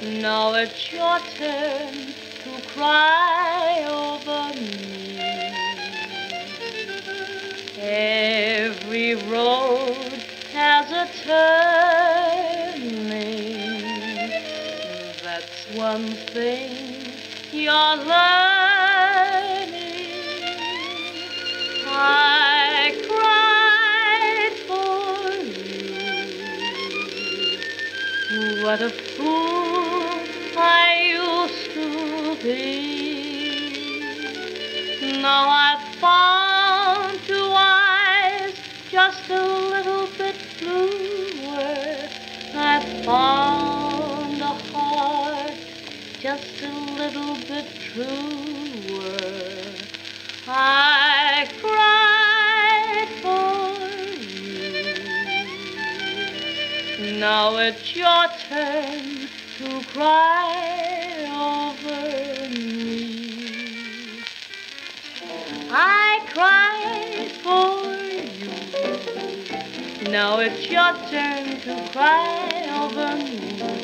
Now it's your turn to cry over me. Every road has a turning. That's one thing you're learning. I cried for you. What a fool I used to be. Now I've found two eyes just a little bit bluer. I've found a heart just a little bit truer. I cried for you. Now it's your turn to cry over me. I cried for you. Now it's your turn to cry over me.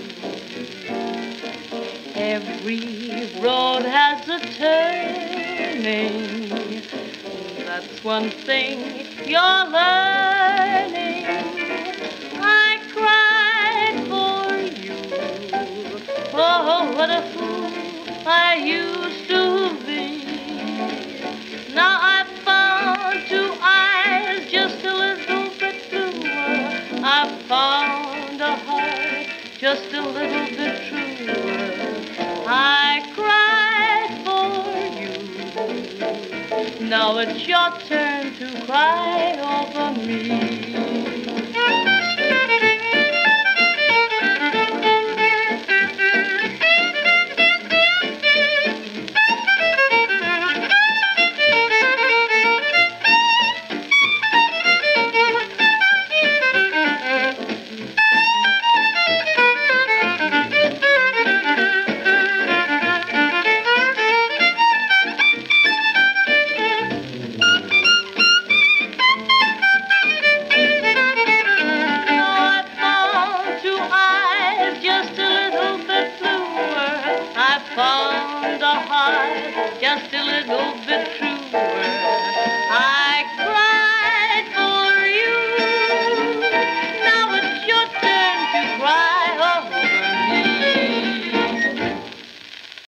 Every road has a turning. That's one thing you're learning. I cried for you. Oh, what a fool I used to be. Now I've found two eyes just a little bit bluer. I've found a heart just a little bit truer. I cried for you. Now it's your turn to cry over me.